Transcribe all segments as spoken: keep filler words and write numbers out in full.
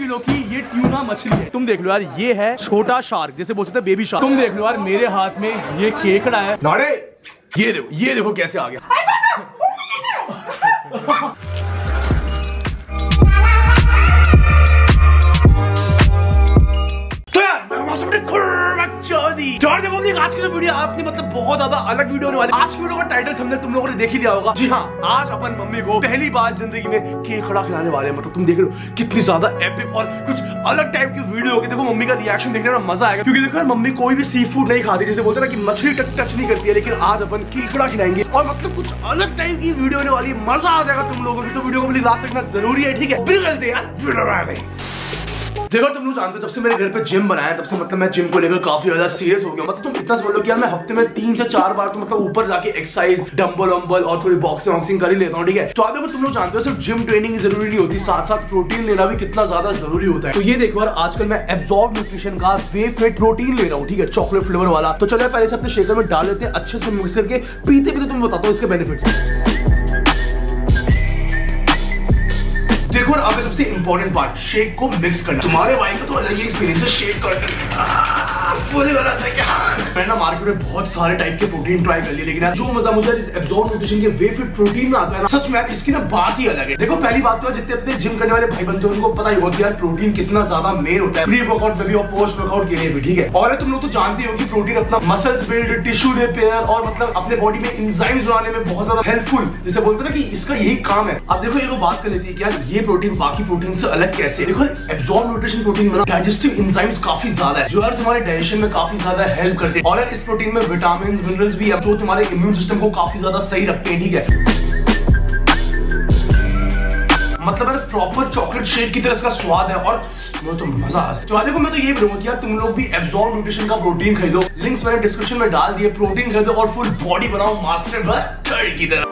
Kilo की ये tuna मछली है। तुम देख लो यार, ये है छोटा शार्क, जैसे बोलते थे बेबी शार्क। तुम देख लो यार, मेरे हाथ में ये केकड़ा है। नाड़े ये देखो, ये देखो कैसे आ गया। यार देखो अपनी आज की जो वीडियो आपने मतलब बहुत ज्यादा अलग वीडियो होने वाली। आज की वीडियो का टाइटल थंबनेल तुम लोगों ने देख ही लिया होगा। जी हाँ, आज अपन मम्मी को पहली बार जिंदगी में केकड़ा खिलाने वाले हैं। मतलब तुम देख रहे हो कितनी ज्यादा एपिक और कुछ अलग टाइप की वीडियो होगी। देखो मम्मी का रिएक्शन देखने में मजा आएगा, क्योंकि देखो मम्मी कोई भी सी फूड नहीं खाती, जैसे बोलते ना कि मछली टच टच नहीं करती है, लेकिन आज अपन केकड़ा खिलाएंगे और मतलब कुछ अलग टाइप की वीडियो होने वाली। मजा आ जाएगा तुम लोगों को, तो वीडियो को लास्ट तक जरूरी है, ठीक है। बिल्कुल यार देखो तुम लोग जानते हो, जब से मेरे घर पे जिम बनाया तब से मतलब मैं जिम को लेकर काफी ज्यादा सीरियस हो गया। मतलब तुम इतना समझ लो कि यार मैं हफ्ते में तीन से चार बार तो मतलब ऊपर जाके एक्सरसाइज, डंबल वंबल और थोड़ी बॉक्सिंग वॉक्सिंग कर ही लेता हूँ, ठीक है। तो आप देखो तुम लोग जानते हो सिर्फ जिम ट्रेनिंग जरूरी नहीं होती, साथ साथ प्रोटीन लेना भी कितना ज्यादा जरूरी होता है। तो ये देखो यार, आजकल मैं एब्जॉर्ब न्यूट्रिशन का वे फिट प्रोटीन ले रहा हूँ, ठीक है, चॉकलेट फ्लेवर वाला। तो चलो पहले से अपने शेकर में डाल लेते हैं, अच्छे से मिक्स करके पीते पीते तुम्हें बताता हूँ इसके बेनिफिट्स। देखो अब सबसे इंपॉर्टेंट पार्ट, शेक को मिक्स करना। तुम्हारे भाई को तो अलग ही एक्सपीरियंस है शेक करके। फुल गलत है क्या? मैंने ना मार्केट में बहुत सारे टाइप के प्रोटीन ट्राई कर लिए, लेकिन यार जो मजा मुझे इस एब्जॉर्ब न्यूट्रिशन के वे फिट प्रोटीन में आता है ना, सच में इसकी ना बात ही अलग है। देखो पहली बात तो जितने अपने जिम करने वाले भाई बनते हैं उनको पता ही होती है यार प्रोटीन कितना ज्यादा मेन होता है, प्री वर्कआउट में भी और पोस्ट वर्कआउट के लिए भी, ठीक है। और तुम लोग तो जानते हो कि प्रोटीन अपना मसल्स बिल्ड, टिश्यू रिपेयर और मतलब अपने बॉडी में एंजाइम्स बनाने में बहुत ज्यादा हेल्पफुल, जैसे बोलते हैं ना कि इसका यही काम है। अब देखो ये बात कर लेती है कि यार ये प्रोटीन बाकी प्रोटीन से अलग कैसे है। देखो एब्जॉर्ब न्यूट्रिशन प्रोटीन में डाइजेस्टिव एंजाइम्स काफी ज्यादा है, जो यार तुम्हारे डाइजेशन में काफी ज्यादा हेल्प करते हैं। और इस प्रोटीन में विटामिन मिनरल्स भी है जो तुम्हारे इम्यून सिस्टम को काफी ज्यादा सही रखते हैं, ठीक है। मतलब प्रॉपर चॉकलेट शेक की तरह इसका स्वाद है और मुझे तो मजा आ। तो देखो मैं तो ये बोलूंगा कि यार तुम लोग भी एब्जॉर्ब न्यूट्रिशन का प्रोटीन खरीदो, लिंक्स मैंने डिस्क्रिप्शन में डाल दिए। प्रोटीन खरीदो और फुल बॉडी बनाओ मास्टर की तरह।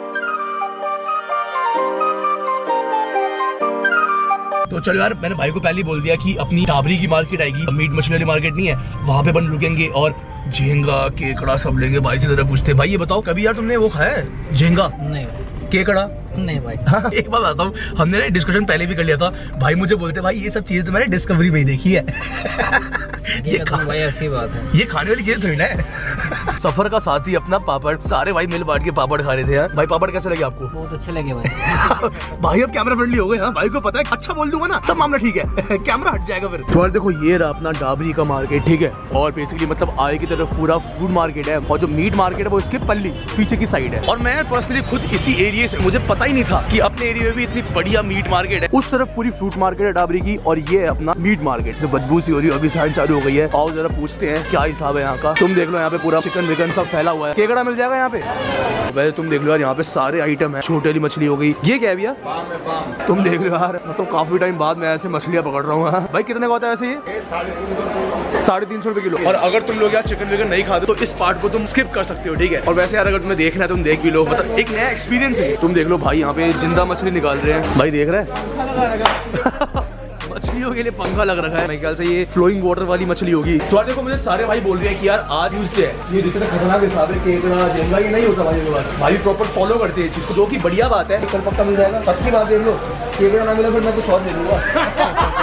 तो चलो यार, मैंने भाई को पहले ही बोल दिया कि अपनी टाबरी की मार्केट आएगी, मीट मछली वाली मार्केट नहीं है, वहां पे अपन रुकेंगे और झींगा केकड़ा सब लेंगे। भाई से जरा पूछते, भाई ये बताओ कभी यार तुमने वो खाया है झींगा? नहीं। केकड़ा? नहीं भाई। हाँ, एक बात बताता हूँ, हमने ना डिस्कशन पहले भी कर लिया था। भाई मुझे बोलते भाई ये सब चीजें तो मैंने डिस्कवरी में ही देखी है। ये खा... भाई ऐसी बात है, ये खाने वाली चीज थोड़ी ना है। सफर का साथी अपना पापड़, सारे भाई मिल बांट के पापड़ खा रहे थे यार। भाई पापड़ कैसे लगे आपको? बहुत अच्छे लगे भाई। भाई अब कैमरा फ्रेंडली हो गए। हाँ भाई को पता है, अच्छा बोल दूंगा ना सब मामला ठीक है। कैमरा हट जाएगा फिर। तो देखो ये रहा अपना डाबरी का मार्केट, ठीक है। और बेसिकली मतलब आगे की तरफ पूरा फूड मार्केट है और जो मीट मार्केट है वो इसके पल्ली पीछे की साइड है। और मैं पर्सनली खुद इसी एरिया से, मुझे पता ही नहीं था कि अपने एरिया में भी इतनी बढ़िया मीट मार्केट है। उस तरफ पूरी फ्रूट मार्केट है डाबरी की और ये है अपना मीट मार्केट। तो बदबू सी हो रही है, अभी साइड चालू हो गई है। आओ जरा पूछते हैं क्या हिसाब है यहाँ का। तुम देख लो यहाँ पे पूरा चिकन विकन सब फैला हुआ है। केकड़ा मिल जाएगा यहाँ पे? वैसे तुम देख लो यार, यहाँ पे सारे आइटम है। छोटी वाली मछली हो गई, ये क्या है भैया? तुम देख लो यार, मतलब काफी टाइम बाद मैं ऐसे मछलियाँ पकड़ रहा हूँ। भाई कितने का होता है ऐसे? ये साढ़े तीन सौ रुपए किलो। और अगर तुम लोग यार चिकन विकन नहीं खाते तो इस पार्ट को तुम स्किप कर सकते हो, ठीक है। और वैसे यार अगर तुम्हें देखना है तुम देख भी लो, मतलब एक नया एक्सपीरियंस है। तुम देख लो भाई, यहाँ पे जिंदा मछली निकाल रहे हैं। भाई देख रहे हैं मछलियों के लिए पंखा लग रखा है। मेरे ख्याल से ये फ्लोइंग वाटर वाली मछली होगी। तो देखो मुझे सारे भाई बोल रहे हैं कि यार आज ट्यूसडे है, ये जितना खतरनाक हिसाब है केकड़ा झींगा ये नहीं होता भाई। भाई प्रॉपर फॉलो करते हैं इस चीज को, जो कि बढ़िया बात है। कल पक्का मिल जाएगा, पक्की बात देख लो। केकड़ा ना मिला फिर मैं कुछ और दे दूंगा।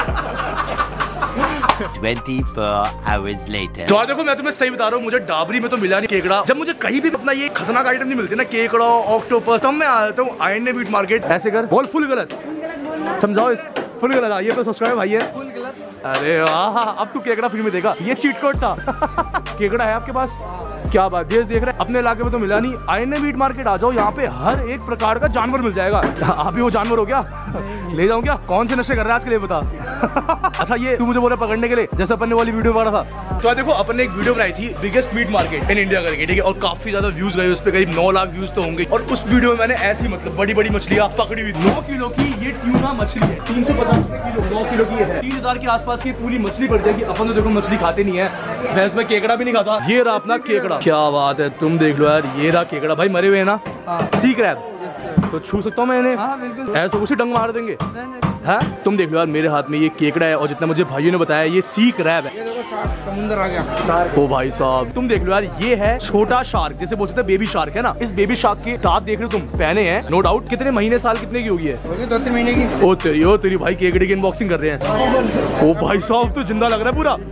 चौबीस hours later. तो देखो मैं तुम्हें सही बता रहा हूँ, मुझे डाबरी में तो मिला नहीं केकड़ा। जब मुझे कहीं भी अपना ये खतरनाक आइटम नहीं मिलते ना, केकड़ा ऑक्टोपस, तब मैं आता हूँ आईएनए मीट मार्केट। ऐसे कर बोल, फुल गलत समझाओ इस, फुल गलत। ये तो सब्सक्राइब भाई है, फुल गलत। अरे वाह, अब तू केकड़ा फ्री में देगा। ये चीट कोड था। केकड़ा है आपके पास? क्या बात, देश देख रहे हैं। अपने इलाके में तो मिला नहीं, आईएनए मीट मार्केट आ जाओ, यहाँ पे हर एक प्रकार का जानवर मिल जाएगा। आप ही वो जानवर हो क्या? ले जाऊं क्या? कौन से नशे कर रहा है आज के लिए बता। अच्छा ये तू मुझे बोला पकड़ने के लिए, जैसे अपन ने वाली वीडियो बना था। तो देखो अपन ने एक वीडियो बनाई थी biggest meat market in India करके, ठीक है। और काफी ज्यादा व्यूज गए उस पर, करीब नौ लाख व्यूज तो होंगे। और उस वीडियो में मैंने ऐसी मतलब बड़ी बड़ी मछलियां पकड़ी हुई। नौ किलो की ये ट्यूना मछली है, तीन सौ पचास किलो, नौ किलो की है। तीन हजार के आसपास की पूरी मछली पड़ जाएगी। अपन तो देखो मछली खाते नहीं है, भैंस में केकड़ा भी नहीं खाता। ये रहा अपना केकड़ा। क्या बात है, तुम देख लो यार, ये रहा केकड़ा। भाई मरे हुए है ना, सी क्रैब। तो छू सकता हूँ मैं इन्हें? हाँ बिल्कुल। ऐसा कुछ डंग मार देंगे? नहीं नहीं। हाँ तुम देख लो यार, मेरे हाथ में ये केकड़ा है और जितना मुझे भाइयों ने बताया ये सी क्रैब है। ये देखो शार्क समुंदर आ गया। ओ भाई साहब तुम देख लो यार, ये है छोटा शार्क, जैसे बोल सकते हैं बेबी शार्क है ना। इस बेबी शार्क के दांत देख रहे हो तुम, पहने हैं नो डाउट। कितने महीने साल कितने की होगी है? होगी दो तीन महीने की। ओ तेरी ओ तेरी भाई केकड़े की अनबॉक्सिंग कर रहे हैं। ओ भाई साहब तो जिंदा लग रहा है पूरा।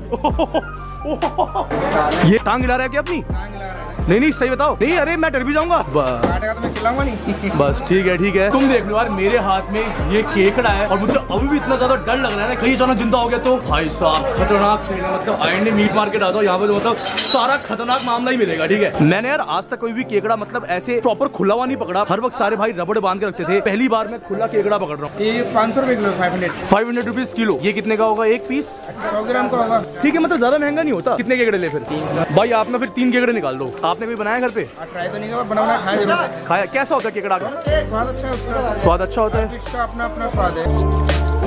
ये टांग हिला रहा है क्या अपनी? नहीं नहीं सही बताओ। नहीं अरे मैं डर भी जाऊंगा। काटेगा तो मैं खिलाऊंगा नहीं। बस ठीक है ठीक है। तुम देख लो यार, मेरे हाथ में ये केकड़ा है और मुझे अभी भी इतना ज्यादा डर लग रहा है ना, कहीं अचानक जिंदा हो गया तो। भाई साहब खतरनाक सीन है, मतलब आई मीट मार्केट आता हूँ यहाँ पे तो मतलब सारा खतरनाक मामला ही मिलेगा। ठीक है, मैंने यार आज तक कोई भी केकड़ा मतलब ऐसे प्रॉपर खुला हुआ नहीं पकड़ा। हर वक्त सारे भाई रबड़ बांध के रखते थे, पहली बार मैं खुला केकड़ा पकड़ रहा हूँ। ये पाँच सौ रुपए किलो, five hundred five hundred rupees किलो। ये कितने का होगा एक पीस? सौ ग्राम का होगा। ठीक है, मतलब ज्यादा महंगा नहीं होता। कितने केकड़े ले फिर? भाई आप ना फिर तीन केकड़े निकाल दो। आपने कोई बनाया घर पे? ट्राई तो नहीं किया, बनाना खाया जरूर है। खाया? कैसा होता है केकड़ा का? स्वाद अच्छा है उसका। स्वाद अच्छा होता है, इसका अपना अपना स्वाद है।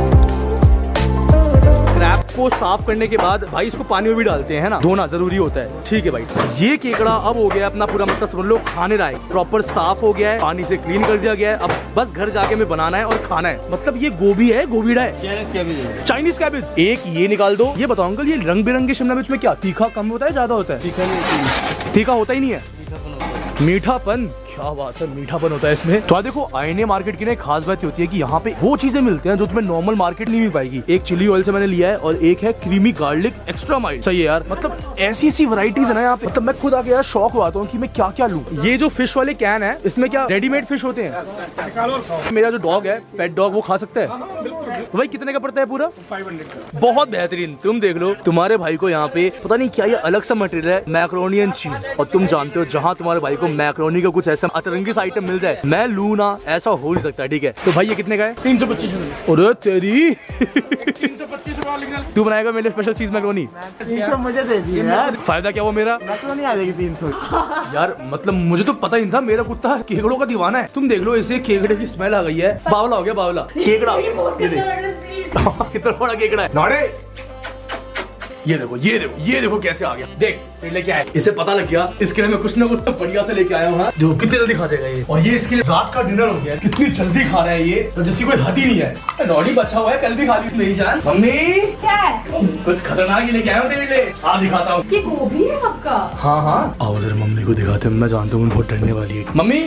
क्रैब को साफ करने के बाद भाई इसको पानी में भी डालते हैं ना, धोना जरूरी होता है। ठीक है भाई, ये केकड़ा अब हो गया अपना पूरा मतलब समझ लो खाने लायक, प्रॉपर साफ हो गया है, पानी से क्लीन कर दिया गया है। अब बस घर जाके में बनाना है और खाना है। मतलब ये गोभी है, गोभीड़ा है, चाइनीज कैबेज। एक ये निकाल दो। ये बताओ अंकल, ये रंग बिरंगे शिमला मिर्च में क्या तीखा कम होता है ज्यादा होता है? तीखा होता ही नहीं है, मीठापन। क्या बात है, मीठापन होता है इसमें। तो देखो आईने मार्केट की ना खास बात होती है कि यहाँ पे वो चीजें मिलते हैं जो तुम्हें नॉर्मल मार्केट नहीं मिल पाएगी। एक चिली ऑयल से मैंने लिया है और एक है क्रीमी गार्लिक एक्स्ट्रा माइल्ड। सही है यार, मतलब ऐसी ऐसी वैरायटीज है ना यहाँ पे, मतलब मैं खुद आके यार शौक हुआ हूँ कि मैं क्या क्या लूँ। ये जो फिश वाले कैन है, इसमें क्या रेडीमेड फिश होते हैं? मेरा जो डॉग है, पेट डॉग, वो खा सकता है? भाई कितने का पड़ता है पूरा? Five hundred. बहुत बेहतरीन। तुम देख लो, तुम्हारे भाई को यहाँ पे पता नहीं क्या ये अलग सा मटेरियल है, मैक्रोनियन चीज। और तुम जानते हो जहाँ तुम्हारे भाई को मैक्रोनी का कुछ ऐसा अतरंगी सा आइटम मिल जाए, मैं लूँ ना, ऐसा हो नहीं सकता। ठीक है, तो भाई ये कितने का है? तीन सौ पच्चीस रुपए। अरे तेरी तीन सौ पच्चीस रुपए। तू बनाएगा मेरे स्पेशल चीज मैक्रोनी? मुझे दे दिए यार। फायदा क्या हुआ मेरा? मैक्रोनी आ जाएगी तीन सौ। यार मतलब मुझे तो पता ही नहीं था, मेरा कुत्ता केकड़ों का दीवाना है। तुम देख लो, इसे केकड़े की स्मेल आ गई है। बावला हो गया, बावला केकड़ा। ये देख कितना बड़ा केकड़ा है। नौड़े ये देखो, ये देखो, ये देखो कैसे आ गया। देख फिर लेके आए, इसे पता लग गया इसके लिए मैं कुछ ना कुछ तो बढ़िया से लेके आया हूँ। जो कितनी जल्दी खा जाएगा ये, और ये इसके लिए रात का डिनर हो गया। कितनी जल्दी खा रहा है ये, तो जिसकी कोई हद ही नहीं है। नौड़ी बचा हुआ है, कल भी खा ली मेरी जान। मम्मी क्या है? कुछ खतरनाक ही लेके आया हूँ तेरे लिए। हाँ दिखाता हूँ। ये गोभी है आपका? हाँ हाँ, आओ जरा मम्मी को दिखाते हैं। मैं जानता हूँ बहुत डरने वाली है मम्मी।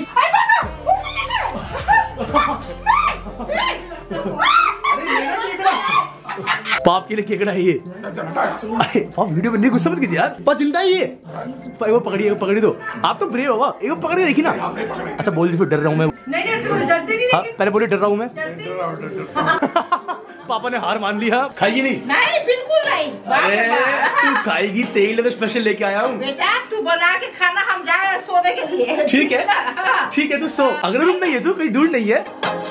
पाप के लिए केकड़ा है ये। पाप वीडियो बनने गुस्सा मत कीजिए यार, पाप जिंदा है ये। वो पकड़िए, पकड़ी दो। आप तो ब्रेव होगा, एक पकड़ के देखी ना। अच्छा बोल दी फिर डर रहा हूँ मैं। नहीं नहीं तुम डरते नहीं। हाँ पहले बोलिए डर रहा हूँ मैं। पापा ने हार मान लिया। खाएगी नहीं? नहीं बिल्कुल नहीं। अरे तू खाएगी, तेल तो स्पेशल लेके आया हूँ। बेटा तू बना के खाना, हम जा रहे हैं सोने के लिए। ठीक है ठीक है, तू सो। अगर रूम नहीं है तू, कहीं दूर नहीं है।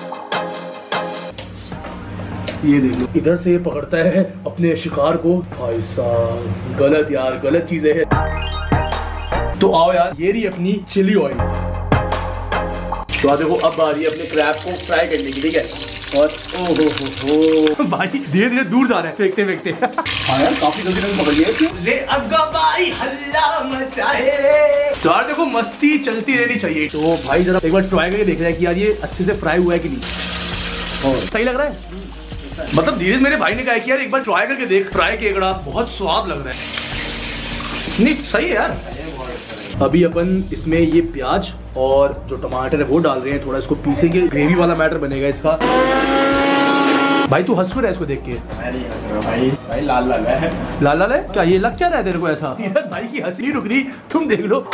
ये देख लो, इधर से ये पकड़ता है अपने शिकार को। भाई साहब गलत यार, गलत चीजें है। तो आओ यार, ये रही अपनी चिली ऑयल। तो देखो अब आ रही है अपने क्रैब को फ्राई करने की। ठीक है, और ओहो हो हो भाई धीरे धीरे दूर जा रहे हैं फेंकते फेंकते। हाँ यार काफी जल्दी रंग पकड़ लिया। ले अब भाई हल्ला मचाए। तो यार देखो मस्ती चलती रहनी चाहिए। तो भाई जरा एक बार ट्राई करके देख रहा है कि यार ये अच्छे से फ्राई हुआ है कि नहीं। और सही लग रहा है, मतलब धीरे मेरे भाई ने कहा कि यार एक बार ट्राई करके देख। फ्राई केकड़ा बहुत स्वाद लग रहा है। नहीं सही है यार। अभी अपन इसमें ये प्याज और जो टमाटर है वो डाल रहे हैं, थोड़ा इसको पीसेंगे, ग्रेवी वाला मैटर बनेगा इसका। भाई तू हंस रहा है इसको देख के? भाई भाई लाल लाल है। लाल लाल है क्या? ये लग क्या रहा है तेरे को ऐसा? यार भाई की हंसी रुक रही, तुम देख लो।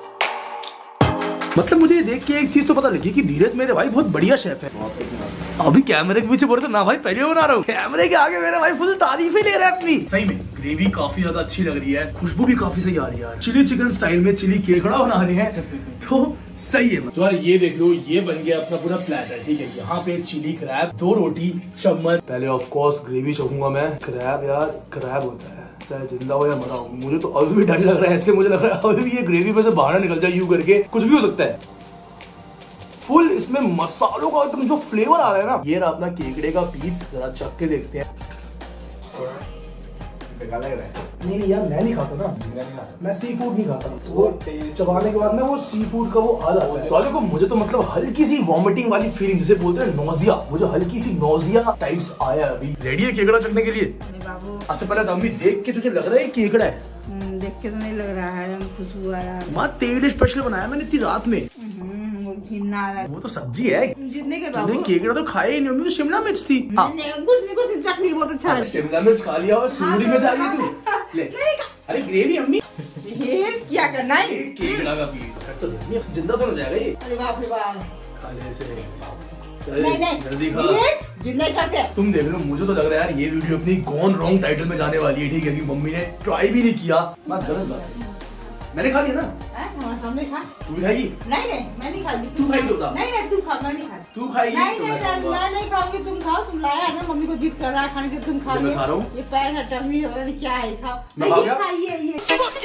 मतलब मुझे देख के एक चीज तो पता लगी कि धीरज मेरे भाई बहुत बढ़िया शेफ है। अभी कैमरे के पीछे बोल तो ना भाई पहले बना रहा हूँ, कैमरे के आगे मेरा भाई फुल तारीफ ही ले रहा है अपनी। सही में ग्रेवी काफी ज्यादा अच्छी लग रही है, खुशबू भी काफी सही आ रही है। चिली चिकन स्टाइल में चिली केकड़ा बना रहे हैं तो सही है। तो यार ये देख लो, ये बन गया अपना पूरा प्लेटर। ठीक है, यहाँ पे चिली क्रैब, दो रोटी, चम्मच। पहले ऑफ कोर्स ग्रेवी चखूंगा मैं। क्रैब यार क्रैब होता है, चाहे जिंदा हो या मरा हो। मुझे तो अभी भी डर लग रहा है, इसलिए मुझे लग रहा है अभी भी ये ग्रेवी में से बाहर निकल जाए यूं करके, कुछ भी हो सकता है। फुल इसमें मसालों का एकदम जो फ्लेवर आ रहा है ना। ये रहा अपना केकड़े का पीस, जरा चख के देखते हैं। बेकार लग रहा है। नहीं नहीं यार मैं नहीं खाता ना, मैं सी फूड नहीं खाता। वो चबाने के बाद ना वो सी फूड का वो आ जाता है। तो देखो मुझे तो मतलब हल्की सी वॉमिटिंग वाली फीलिंग जिसे बोलते हैं नोजिया, मुझे हल्की सी नोजिया टाइप्स आया अभी। रेडी है केकड़ा चखने के लिए? बाबू अच्छा पहले अम्मी देख के तुझे लग रहा है केकड़ा है? देख के तो नहीं लग रहा है, खुशबू आ रहा है। माँ तेरे स्पेशल बनाया मैंने इतनी रात में। झिन्ना आ रहा है। वो तो सब्जी है, जितने के बाबू केकड़ा तो खाया ही नहीं। अम्मी तो शिमला मिर्च थी। नहीं, कुछ नहीं कुछ चटनी बहुत अच्छा है। शिमला मिर्च खा लिया और सूरी में जा रही तू। ले अरे ग्रेवी अम्मी, ये क्या करना है? केकड़ा का पीस तो जिंदा तो हो जाएगा ये। अरे बाप रे बाप। खाने से नहीं नहीं जल्दी खा। जिन्ना करते हैं। तुम देख लो, मुझे तो लग रहा है यार ये वीडियो अपनी गॉन रॉन्ग टाइटल में जाने वाली है। ठीक है, क्योंकि मम्मी ने ट्राई भी नहीं किया। मैं गलत बात मैंने खा लिया ना। हमने खा। तू भी खाएगी? नहीं नहीं मैं नहीं खाऊंगी। तू खाएगी होता? नहीं नहीं तू खा, मैं नहीं खा। तू खाएगी? नहीं नहीं मैं नहीं खाऊंगी, तुम खाओ। तुम लाया है ना, मम्मी को जिद कर रहा है खाने के, तुम खाओ। मैं खा रहा हूँ। ये पैर है टम्मी हो रही क्या है, खाओ। मैं खा ये गया? खाइए ये।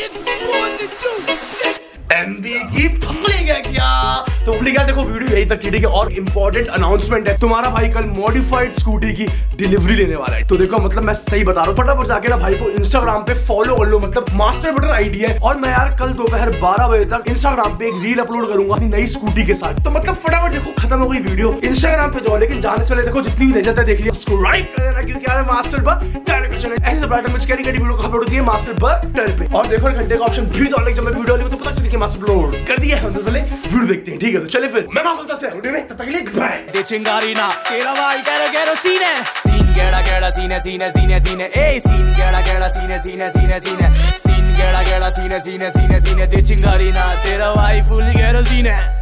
एमबी की पब्लिक है क्या? तो पब्लिक है, देखो वीडियो यही तक की। ठीक है, और इम्पोर्टेंट अनाउंसमेंट है, तुम्हारा भाई कल मॉडिफाइड स्कूटी की डिलीवरी लेने वाला है। तो देखो मतलब मैं सही बता रहा हूँ, फटाफट जाके ना भाई को इंस्टाग्राम पे फॉलो कर लो। मतलब मास्टर बटर आईडी है। और मैं यार कल दोपहर बारह बजे तक इंस्टाग्राम पे एक रील अपलोड करूंगा अपनी नई स्कूटी के साथ। तो मतलब फटाफट देखो, खत्म हो गई वीडियो, इंस्टाग्राम पे जाओ। लेकिन जाने से पहले देखो जितनी भी नजर देख लिया सब्सक्राइब कर देना, क्योंकि यार मास्टर बटर ऐसे ब्राइटन में कैरी कैरी वीडियो को अपलोड किए मास्टर बटर पे। और देखो घंटे का ऑप्शन भी डालने जब मैं वीडियो डाली तो पता चले कि मास्टर अपलोड कर दिया है। पहले वीडियो देखते हैं। ठीक है, तो चले फिर मैं मास्टर से वीडियो में, तब तक के लिए bye. De chingarina, quiero vai, quiero quiero cine. Sin quiera quiera cine, cine, cine, cine. Ey, sin quiera quiera cine, cine, cine, cine. Sin quiera quiera cine, cine, cine, cine. De chingarina, quiero vai, full quiero cine.